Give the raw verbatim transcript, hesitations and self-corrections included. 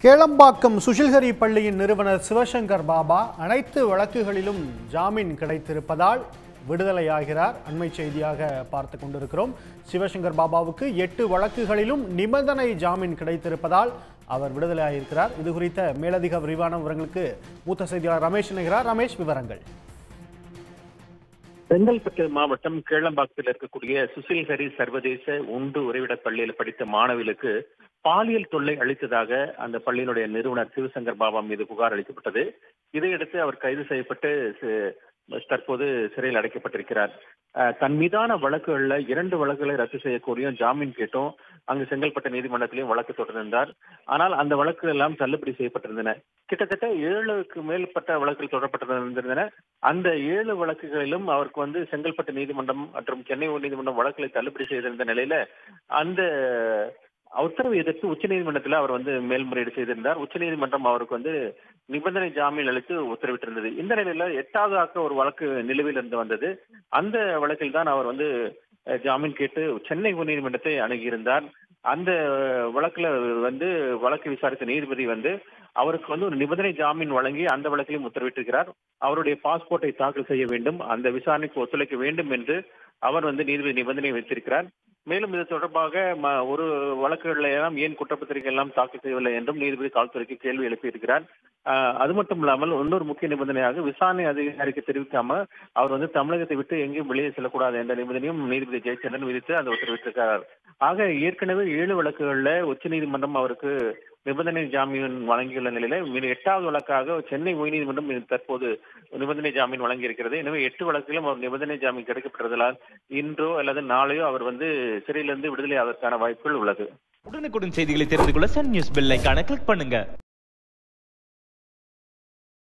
கேளம்பாக்கம் சுஷில்ஹரி பள்ளியின் நிறுவனர் சிவசங்கர் பாபா அனைத்து வழக்குகளிலும் ஜாமீன் கிடைத்திருப்பதால் விடுதலையாகிறார். அண்மை செய்தியாக பார்த்து கொண்டிருக்கிறோம். சிவசங்கர் பாபாவுக்கு எட்டு வழக்குகளிலும் நிபந்தனை ஜாமீன் கிடைத்திருப்பதால் அவர் விடுதலையாகியிருக்கிறார். இது குறித்த மேலதிக விரிவான விவரங்களுக்கு மூத்த செய்தியாளர் ரமேஷ் இணைகிறார். ரமேஷ், விவரங்கள். செங்கல்பட்டு மாவட்டம் கேளம்பாக்கத்தில் இருக்கக்கூடிய சுசில்ஹரி சர்வதேச உண்டு உறைவிட பள்ளியில் படித்த மாணவிகளுக்கு பாலியல் தொல்லை அளித்ததாக அந்த பள்ளியினுடைய நிறுவனர் சிவசங்கர் பாபா மீது புகார் அளிக்கப்பட்டது. இதையடுத்து அவர் கைது செய்யப்பட்டு தற்போது சிறையில் அடைக்கப்பட்டிருக்கிறார். தன் மீதான வழக்குகள்ல இரண்டு வழக்குகளை ரத்து செய்யக்கூடிய ஜாமீன் கேட்டும் அங்கு செங்கல்பட்டு நீதிமன்றத்திலையும் வழக்கு தொடர்ந்திருந்தார். ஆனால் அந்த வழக்குகள் எல்லாம் தள்ளுபடி செய்யப்பட்டிருந்தன. கிட்டத்தட்ட ஏழுக்கு மேற்பட்ட வழக்குகள் தொடரப்பட்டிருந்தன. அந்த ஏழு வழக்குகளிலும் அவருக்கு வந்து செங்கல்பட்டு நீதிமன்றம் மற்றும் சென்னை உயர்நீதிமன்றம் வழக்குகளை தள்ளுபடி செய்திருந்த நிலையில அந்த உத்தரவை எதிர்த்து உச்சநீதிமன்றத்தில் அவர் வந்து மேல்முறையீடு செய்திருந்தார். உச்சநீதிமன்றம் அவருக்கு வந்து நிபந்தனை ஜாமீன் அளித்து உத்தரவிட்டிருந்தது. இந்த நிலையில எட்டாவதாக ஒரு வழக்கு நிலுவையில் இருந்து வந்தது. அந்த வழக்கில் தான் அவர் வந்து ஜாமீன் கேட்டு சென்னை உயர்நீதிமன்றத்தை அணுகியிருந்தார். அந்த வழக்குல வந்து வழக்கு விசாரித்த நீதிபதி வந்து அவருக்கு வந்து ஒரு நிபந்தனை ஜாமீன் வழங்கி அந்த வழக்கிலும் உத்தரவிட்டிருக்கிறார். அவருடைய பாஸ்போர்ட்டை தாக்கல் செய்ய வேண்டும், அந்த விசாரணைக்கு ஒத்துழைக்க வேண்டும் என்று அவர் வந்து நீதிபதி நிபந்தனை வைத்திருக்கிறார். மேலும் இது தொடர்பாக ஒரு வழக்குகள் எல்லாம் ஏன் குற்றப்பத்திரிகை எல்லாம் தாக்கல் செய்யவில்லை என்றும் நீதிபதி காவல்துறைக்கு கேள்வி எழுப்பியிருக்கிறார். அது மட்டும் இல்லாமல் இன்னொரு முக்கிய நிபந்தனையாக விசாரணை அதிகாரிக்கு தெரிவிக்காம அவர் வந்து தமிழகத்தை விட்டு எங்கேயும் வெளியே செல்லக்கூடாது என்ற நிபந்தனையும் நீதிபதி ஜெயச்சந்திரன் விதித்து அந்த உத்தரவிட்டிருக்கிறார். ஆக ஏற்கனவே ஏழு வழக்குகள்ல உச்ச நீதிமன்றம் அவருக்கு நிபந்தனை ஜாமீன் வழங்கியுள்ள நிலையில எட்டாவது வழக்காக சென்னை உயர்நீதிமன்றம் தற்போது நிபந்தனை ஜாமீன் வழங்கி இருக்கிறது. எனவே எட்டு வழக்கிலும் அவர் நிபந்தனை ஜாமீன் கிடைக்கப்பட்டதால் இன்றோ அல்லது நாளையோ அவர் வந்து சிறையிலிருந்து விடுதலை ஆவதற்கான வாய்ப்புகள் உள்ளது. உடனுக்குடன் செய்திகளை தெரிந்து கொள்ள சன் நியூஸ் பெல் ஐகானை கிளிக் பண்ணுங்க.